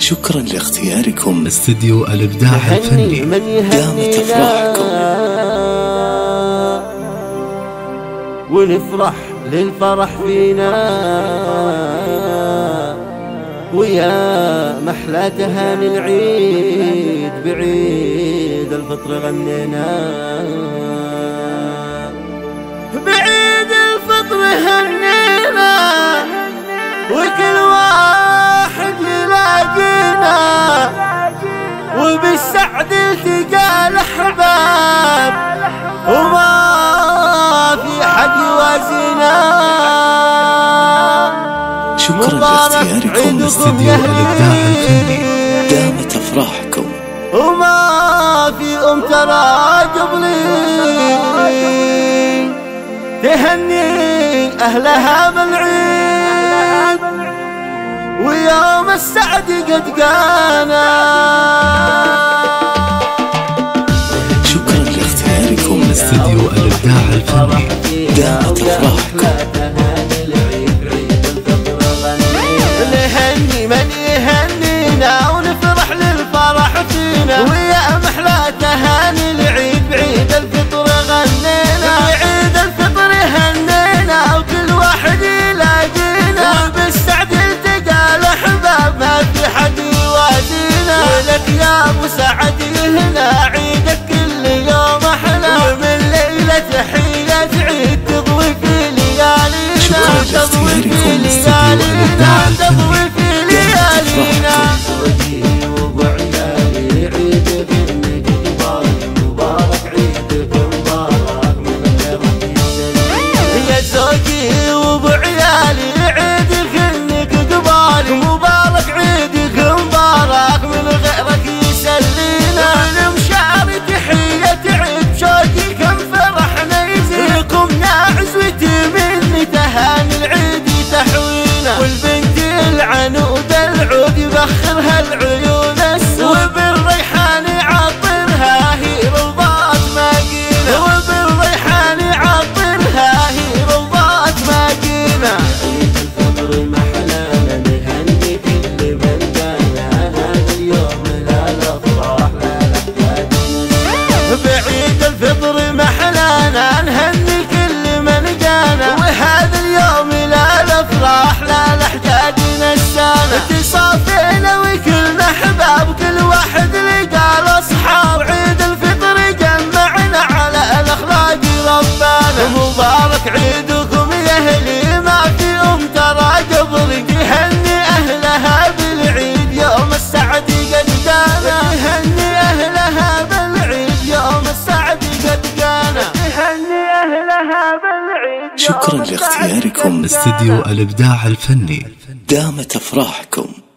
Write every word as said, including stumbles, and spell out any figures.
شكرا لاختياركم استديو الإبداع الفني. دامت أفراحكم ونفرح للفرح فينا، ويا محلى تهاني العيد بعيد الفطر غنينا. بعيد الفطر هنينا وكل واحد يلاقينا، وبالسعد التقى الأحباب وما في حد يوازينا. شكرا لاختياركم استديو الإبداع الفني. دامت أفراحكم وما في أم ترى قبلي تهني أهلها بالعيد، ويوم السعد قد قانا. شكرا لاختياركم استديو الإبداع الفني. دامت أفراحكم نهني من يهنينا ونفرح للفرح فينا، ويا محلى تهاني العيد بعيد الفطر غنينا. بعيد الفطر هنينا وكل واحد يلاقينا، وبالسعد التقى الأحباب ما في حد يوازينا. ولك يا ابو سعد هنا عيدك كل يوم احلى، ومن ليلة حيلة عيد تضوي في ليالينا. شكرا لاختياركم تضوي في ليالينا. زوجي وابو عيالي عيدك انك مبارك، مبارك عيدك مبارك من غيرك يسلم. يا زوجي وابو عيالي عيدك انك قبالي، مبارك عيدك مبارك من غيرك يسلينا. من مشاعر تحية عيد بشوقي كم فرحنا يزيد، لكم يا عزوتي مني تهاني العيد تحوينا. والبنت العنود العود يبخرها العيون السود، وبالريحان يعطرها هي روضات ماقينا. وبالريحان يعطرها هي روضات ماقينا. عيد الفطر محلانا نهني كل من كان، هذا اليوم لا الافراح لا الاحزان. بعيد الفطر محلانا نهني كل من كان، وهذا اليوم لا الافراح لا الاحزان نسانا. تصافينا وكلنا احباب، كل واحد لقى الاصحاب. عيد الفطر جمعنا على الاخلاق ربانا. مبارك عيدكم يا اهلي ما في ام ترى قبلي، تهني اهلها بالعيد يوم السعد قد كان. تهني اهلها بالعيد يوم السعد قد كان. تهني اهلها بالعيد. شكرا لاختياركم استديو الإبداع الفني. دامت أفراحكم.